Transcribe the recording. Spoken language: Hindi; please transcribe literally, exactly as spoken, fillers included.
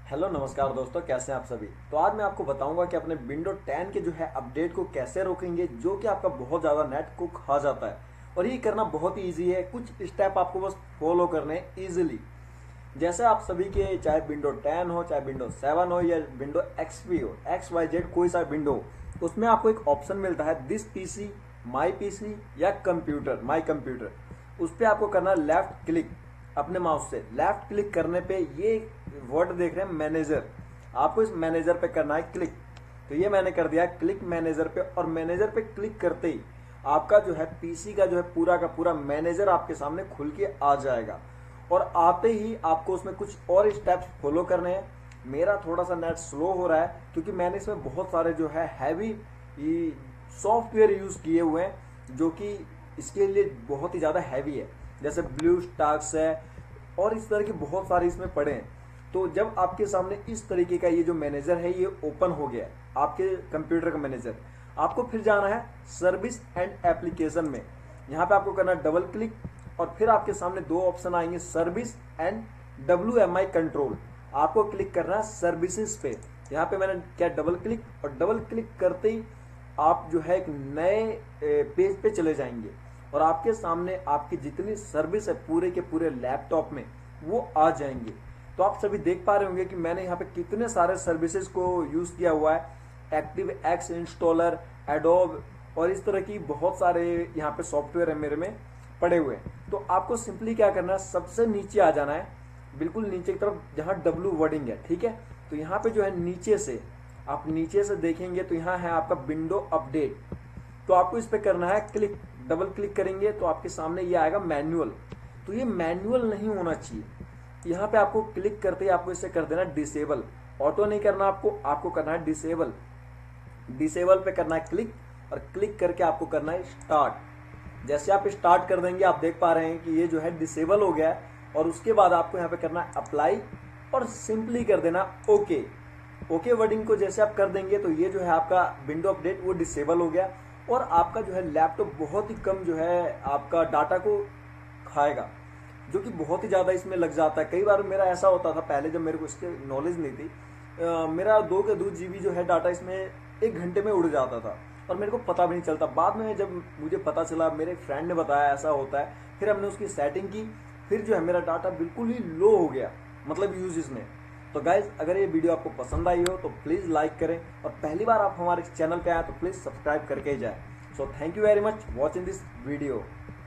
हेलो नमस्कार दोस्तों, कैसे हैं आप सभी। तो आज मैं आपको बताऊंगा कि अपने विंडो टेन के जो है अपडेट को कैसे रोकेंगे, जो कि आपका बहुत ज़्यादा नेट को खा जाता है। और ये करना बहुत ही ईजी है। कुछ स्टेप आपको बस फॉलो करने हैं ईजिली। जैसे आप सभी के चाहे विंडो टेन हो, चाहे विंडो सेवन हो या विंडो एक्सपी हो, एक्स वाई जेड कोई सा विंडो हो, उसमें आपको एक ऑप्शन मिलता है दिस पीसी, माई पीसी या कंप्यूटर, माई कंप्यूटर। उस पर आपको करना है लेफ्ट क्लिक। अपने माउस से लेफ्ट क्लिक करने पे ये वर्ड देख रहे हैं मैनेजर, आपको इस मैनेजर पे करना है क्लिक। तो ये मैंने कर दिया क्लिक मैनेजर पे, और मैनेजर पे क्लिक करते ही आपका जो है पीसी का जो है पूरा का पूरा मैनेजर आपके सामने खुल के आ जाएगा। और आते ही आपको उसमें कुछ और स्टेप्स फॉलो करने हैं। मेरा थोड़ा सा नेट स्लो हो रहा है क्योंकि मैंने इसमें बहुत सारे जो है हैवी सॉफ्टवेयर यूज किए हुए हैं, जो कि इसके लिए बहुत ही ज़्यादा हैवी है। जैसे ब्लू स्टाक्स है और इस तरह के बहुत सारे इसमें पड़े हैं। तो जब आपके सामने इस तरीके का ये जो मैनेजर है ये ओपन हो गया है, आपके कंप्यूटर का मैनेजर, आपको फिर जाना है सर्विस एंड एप्लीकेशन में। यहाँ पे आपको करना है डबल क्लिक, और फिर आपके सामने दो ऑप्शन आएंगे, service and W M I control. आपको क्लिक करना है सर्विसेज पे। यहाँ पे मैंने क्या डबल क्लिक, और डबल क्लिक करते ही आप जो है एक नए पेज पे चले जाएंगे, और आपके सामने आपकी जितनी सर्विस है पूरे के पूरे लैपटॉप में वो आ जाएंगे। तो आप सभी देख पा रहे होंगे कि मैंने यहाँ पे कितने सारे सर्विसेज को यूज किया हुआ है। एक्टिव एक्स इंस्टॉलर, एडोब और इस तरह की बहुत सारे यहाँ पे सॉफ्टवेयर है मेरे में पड़े हुए हैं। तो आपको सिंपली क्या करना है, सबसे नीचे आ जाना है, बिल्कुल नीचे की तरफ जहाँ डब्ल्यू वर्डिंग है, ठीक है। तो यहाँ पे जो है नीचे से आप नीचे से देखेंगे तो यहाँ है आपका विंडो अपडेट। तो आपको इस पे करना है क्लिक। डबल क्लिक करेंगे तो आपके सामने ये आएगा मैनुअल। तो ये मैनुअल नहीं होना चाहिए। यहाँ पे आपको क्लिक करते ही आपको इसे कर देना डिसेबल। ऑटो नहीं करना आपको, आपको करना है डिसेबल। डिसेबल पे करना है क्लिक, और क्लिक करके आपको करना है स्टार्ट। जैसे आप स्टार्ट कर देंगे आप देख पा रहे हैं कि ये जो है डिसेबल हो गया है। और उसके बाद आपको यहाँ पे करना है अप्लाई, और सिंपली कर देना ओके। ओके वर्डिंग को जैसे आप कर देंगे तो ये जो है आपका विंडो अपडेट वो डिसेबल हो गया, और आपका जो है लैपटॉप बहुत ही कम जो है आपका डाटा को खाएगा, जो कि बहुत ही ज़्यादा इसमें लग जाता है। कई बार मेरा ऐसा होता था पहले, जब मेरे को इसके नॉलेज नहीं थी, आ, मेरा दो के दो जीबी जो है डाटा इसमें एक घंटे में उड़ जाता था, और मेरे को पता भी नहीं चलता। बाद में जब मुझे पता चला, मेरे फ्रेंड ने बताया ऐसा होता है, फिर हमने उसकी सेटिंग की, फिर जो है मेरा डाटा बिल्कुल ही लो हो गया, मतलब यूज इसमें। तो गाइज, अगर ये वीडियो आपको पसंद आई हो तो प्लीज़ लाइक करें, और पहली बार आप हमारे चैनल पे आए तो प्लीज़ सब्सक्राइब करके ही जाए। So thank you very much watching this video.